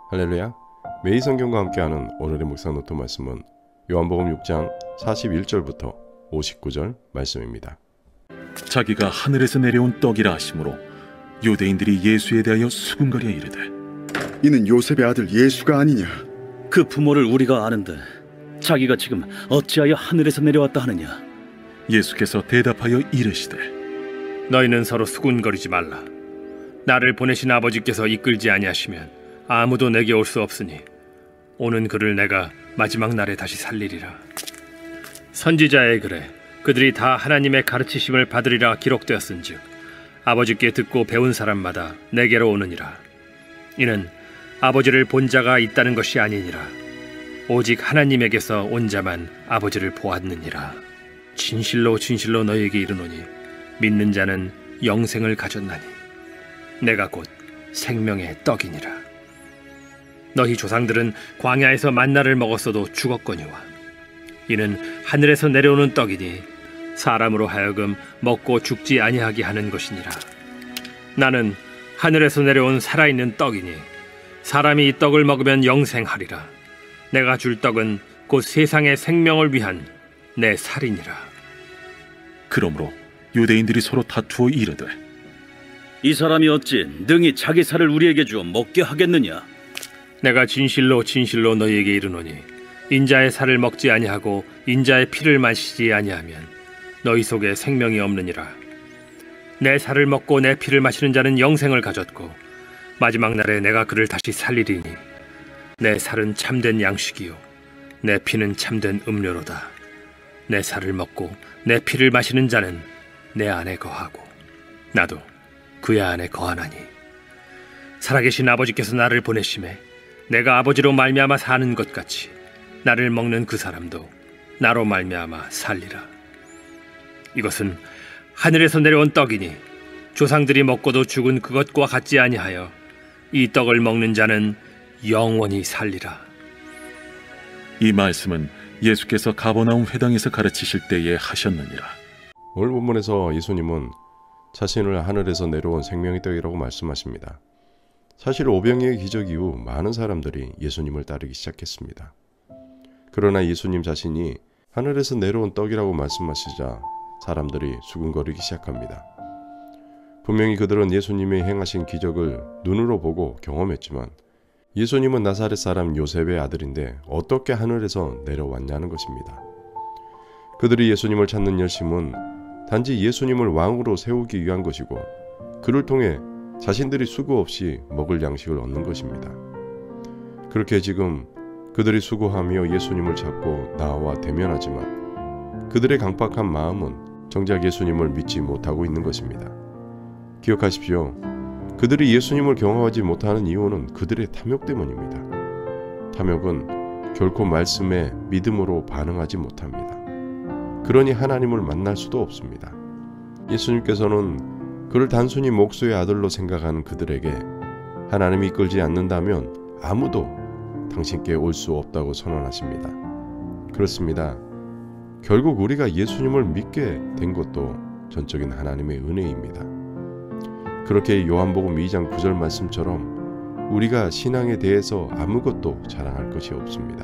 할렐루야. 매일 성경과 함께하는 오늘의 묵상 노트 말씀은 요한복음 6장 41절부터 59절 말씀입니다. 자기가 하늘에서 내려온 떡이라 하심으로 유대인들이 예수에 대하여 수군거려 이르되 이는 요셉의 아들 예수가 아니냐? 그 부모를 우리가 아는데 자기가 지금 어찌하여 하늘에서 내려왔다 하느냐? 예수께서 대답하여 이르시되 너희는 서로 수군거리지 말라. 나를 보내신 아버지께서 이끌지 아니하시면 아무도 내게 올 수 없으니 오는 그를 내가 마지막 날에 다시 살리리라. 선지자의 글에 그들이 다 하나님의 가르치심을 받으리라 기록되었은즉 아버지께 듣고 배운 사람마다 내게로 오느니라. 이는 아버지를 본 자가 있다는 것이 아니니라. 오직 하나님에게서 온 자만 아버지를 보았느니라. 진실로 진실로 너희에게 이르노니 믿는 자는 영생을 가졌나니 내가 곧 생명의 떡이니라. 너희 조상들은 광야에서 만나를 먹었어도 죽었거니와 이는 하늘에서 내려오는 떡이니 사람으로 하여금 먹고 죽지 아니하게 하는 것이니라. 나는 하늘에서 내려온 살아있는 떡이니 사람이 이 떡을 먹으면 영생하리라. 내가 줄 떡은 곧 세상의 생명을 위한 내 살이니라. 그러므로 유대인들이 서로 다투어 이르되 이 사람이 어찌 능히 자기 살을 우리에게 주어 먹게 하겠느냐? 내가 진실로 진실로 너희에게 이르노니 인자의 살을 먹지 아니하고 인자의 피를 마시지 아니하면 너희 속에 생명이 없느니라. 내 살을 먹고 내 피를 마시는 자는 영생을 가졌고 마지막 날에 내가 그를 다시 살리리니 내 살은 참된 양식이요 내 피는 참된 음료로다. 내 살을 먹고 내 피를 마시는 자는 내 안에 거하고 나도 그의 안에 거하나니 살아계신 아버지께서 나를 보내심에 내가 아버지로 말미암아 사는 것 같이 나를 먹는 그 사람도 나로 말미암아 살리라. 이것은 하늘에서 내려온 떡이니 조상들이 먹고도 죽은 그것과 같지 아니하여 이 떡을 먹는 자는 영원히 살리라. 이 말씀은 예수께서 가버나움 회당에서 가르치실 때에 하셨느니라. 오늘 본문에서 예수님은 자신을 하늘에서 내려온 생명의 떡이라고 말씀하십니다. 사실 오병이의 기적 이후 많은 사람들이 예수님을 따르기 시작했습니다. 그러나 예수님 자신이 하늘에서 내려온 떡이라고 말씀하시자 사람들이 수군거리기 시작합니다. 분명히 그들은 예수님이 행하신 기적을 눈으로 보고 경험했지만 예수님은 나사렛 사람 요셉의 아들인데 어떻게 하늘에서 내려왔냐는 것입니다. 그들이 예수님을 찾는 열심은 단지 예수님을 왕으로 세우기 위한 것이고 그를 통해 자신들이 수고 없이 먹을 양식을 얻는 것입니다. 그렇게 지금 그들이 수고하며 예수님을 찾고 나와 대면하지만 그들의 강박한 마음은 정작 예수님을 믿지 못하고 있는 것입니다. 기억하십시오. 그들이 예수님을 경험하지 못하는 이유는 그들의 탐욕 때문입니다. 탐욕은 결코 말씀에 믿음으로 반응하지 못합니다. 그러니 하나님을 만날 수도 없습니다. 예수님께서는 그를 단순히 목수의 아들로 생각하는 그들에게 하나님이 이끌지 않는다면 아무도 당신께 올 수 없다고 선언하십니다. 그렇습니다. 결국 우리가 예수님을 믿게 된 것도 전적인 하나님의 은혜입니다. 그렇게 요한복음 2장 9절 말씀처럼 우리가 신앙에 대해서 아무것도 자랑할 것이 없습니다.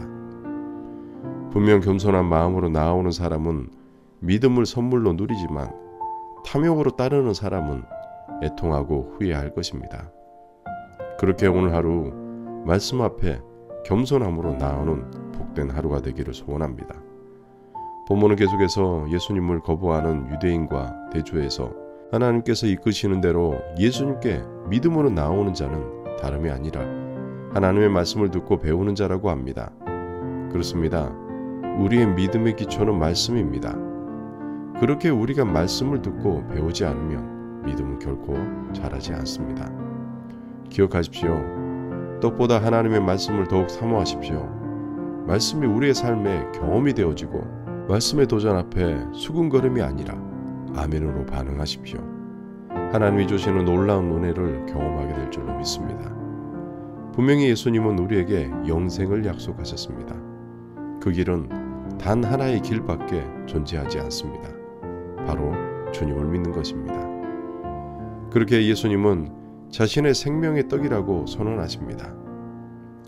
분명 겸손한 마음으로 나아오는 사람은 믿음을 선물로 누리지만 탐욕으로 따르는 사람은 애통하고 후회할 것입니다. 그렇게 오늘 하루 말씀 앞에 겸손함으로 나오는 복된 하루가 되기를 소원합니다. 본문은 계속해서 예수님을 거부하는 유대인과 대조해서 하나님께서 이끄시는 대로 예수님께 믿음으로 나오는 자는 다름이 아니라 하나님의 말씀을 듣고 배우는 자라고 합니다. 그렇습니다. 우리의 믿음의 기초는 말씀입니다. 그렇게 우리가 말씀을 듣고 배우지 않으면 믿음은 결코 자라지 않습니다. 기억하십시오. 떡보다 하나님의 말씀을 더욱 사모하십시오. 말씀이 우리의 삶에 경험이 되어지고 말씀의 도전 앞에 수군거림이 아니라 아멘으로 반응하십시오. 하나님이 주시는 놀라운 은혜를 경험하게 될 줄로 믿습니다. 분명히 예수님은 우리에게 영생을 약속하셨습니다. 그 길은 단 하나의 길밖에 존재하지 않습니다. 바로 주님을 믿는 것입니다. 그렇게 예수님은 자신의 생명의 떡이라고 선언하십니다.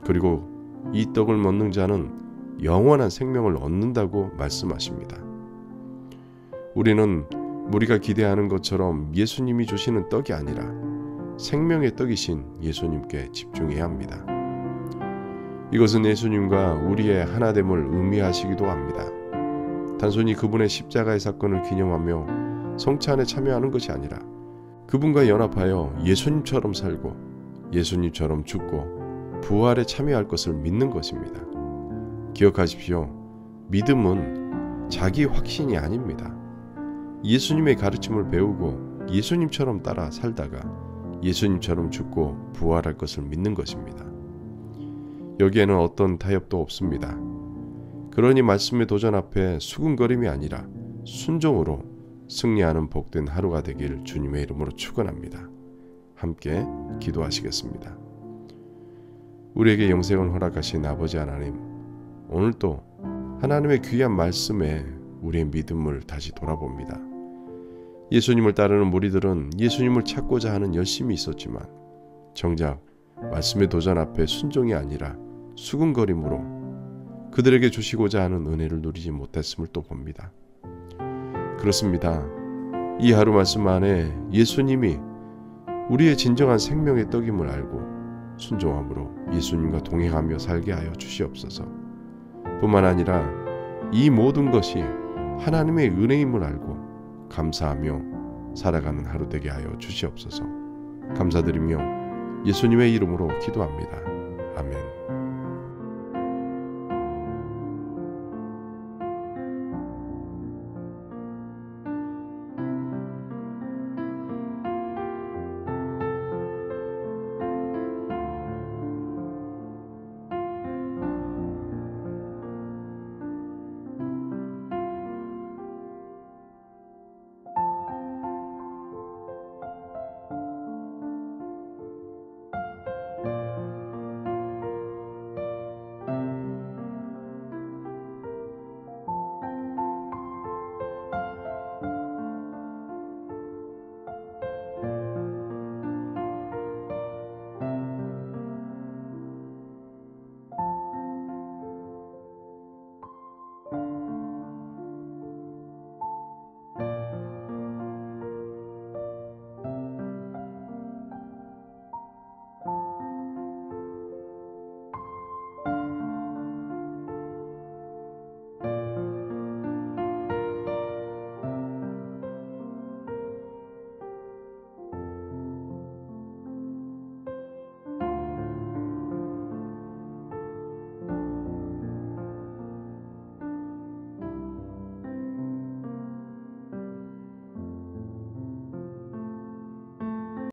그리고 이 떡을 먹는 자는 영원한 생명을 얻는다고 말씀하십니다. 우리는 우리가 기대하는 것처럼 예수님이 주시는 떡이 아니라 생명의 떡이신 예수님께 집중해야 합니다. 이것은 예수님과 우리의 하나됨을 의미하시기도 합니다. 단순히 그분의 십자가의 사건을 기념하며 성찬에 참여하는 것이 아니라 그분과 연합하여 예수님처럼 살고 예수님처럼 죽고 부활에 참여할 것을 믿는 것입니다. 기억하십시오. 믿음은 자기 확신이 아닙니다. 예수님의 가르침을 배우고 예수님처럼 따라 살다가 예수님처럼 죽고 부활할 것을 믿는 것입니다. 여기에는 어떤 타협도 없습니다. 그러니 말씀의 도전 앞에 수군거림이 아니라 순종으로 승리하는 복된 하루가 되길 주님의 이름으로 축원합니다. 함께 기도하시겠습니다. 우리에게 영생을 허락하신 아버지 하나님, 오늘도 하나님의 귀한 말씀에 우리의 믿음을 다시 돌아봅니다. 예수님을 따르는 무리들은 예수님을 찾고자 하는 열심이 있었지만 정작 말씀의 도전 앞에 순종이 아니라 수군거림으로 그들에게 주시고자 하는 은혜를 누리지 못했음을 또 봅니다. 그렇습니다. 이 하루 말씀 안에 예수님이 우리의 진정한 생명의 떡임을 알고 순종함으로 예수님과 동행하며 살게 하여 주시옵소서. 뿐만 아니라 이 모든 것이 하나님의 은혜임을 알고 감사하며 살아가는 하루 되게 하여 주시옵소서. 감사드리며 예수님의 이름으로 기도합니다. 아멘.